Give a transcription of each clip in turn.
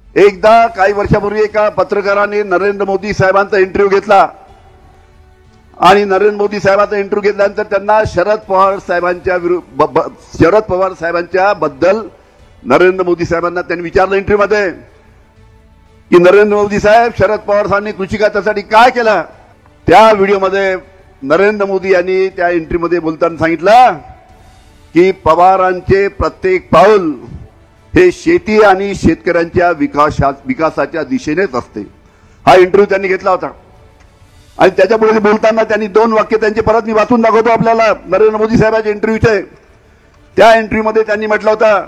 एकदा काही वर्षापूर्वी एका पत्रकाराने नरेंद्र मोदी साहेबांचा इंटरव्ह्यू घेतला आणि नरेंद्र मोदी साहेबांचा इंटरव्ह्यू घेतल्यानंतर त्यांना शरद पवार साहेबांच्या बद्दल नरेंद्र मोदी साहेबांना त्यांनी विचारलं इंटरव्ह्यू मध्ये की नरेंद्र मोदी साहेब शरद पवार साहेबांनी कृषी खात्यासाठी काय केलं। त्या व्हिडिओमध्ये नरेंद्र मोदी यांनी त्या इंटरव्ह्यू मध्ये बोलताना सांगितलं की पवारांचे प्रत्येक पाऊल हे शेती आणि शेतकऱ्यांच्या विकासाच्या दिशेनेच असते। हा इंटरव्ह्यू त्यांनी घेतला होता आणि त्याच्यापुढे बोलताना त्यांनी दोन वाक्य त्यांचे परत मी वाचून दाखवतो आपल्याला नरेंद्र मोदी साहेबांच्या इंटरव्ह्यूचे। त्या इंटरव्ह्यू मध्ये त्यांनी म्हटलं होतं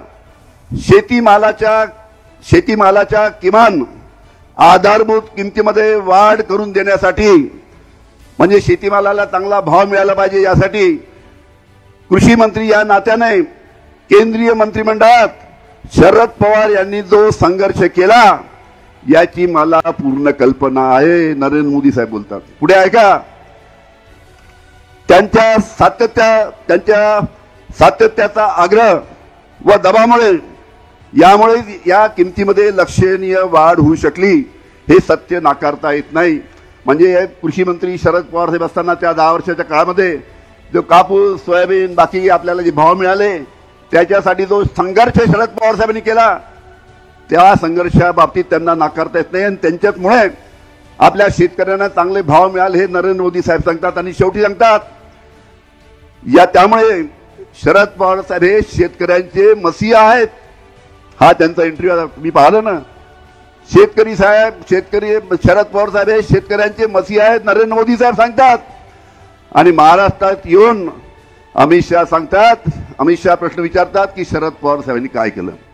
शेतीमालाच्या किमान आधारभूत किमतीमध्ये वाढ करून देण्यासाठी म्हणजे शेतीमालाला चांगला भाव मिळाला पाहिजे यासाठी कृषी मंत्री या नात्याने केंद्रीय मंत्रिमंडळात शरद पवार यांनी जो संघर्ष केला याची मला पूर्ण कल्पना आहे। नरेंद्र मोदी साहेब बोलतात पुढे ऐका, त्यांच्या सातत्याचा आग्रह व दबावामुळे यामुळे या किमतीमध्ये लक्षणीय वाढ होऊ शकली हे सत्य नाकारता येत नाही। म्हणजे कृषी मंत्री शरद पवार साहेब असताना त्या 10 वर्षाच्या काळामध्ये जो कापूस सोयाबीन बाकी आपल्याला जे भाव मिळाले त्याच्यासाठी जो संघर्ष शरद पवार साहेबांनी केला त्या संघर्षाबाबतीत त्यांना नाकारता येत नाही आणि त्यांच्यामुळे आपल्या शेतकऱ्यांना चांगले भाव मिळाले हे नरेंद्र मोदी साहेब सांगतात आणि शेवटी सांगतात त्यामुळे शरद पवार साहेब हे शेतकऱ्यांचे मसीहा आहेत। हा त्यांचा इंटरव्ह्यू मी पाहिलं ना। शेतकरी शरद पवार साहेब हे शेतकऱ्यांचे मसीहा आहेत नरेंद्र मोदी साहेब सांगतात आणि महाराष्ट्रात येऊन अमित शहा प्रश्न विचारतात की शरद पवार साहेबांनी काय केलं।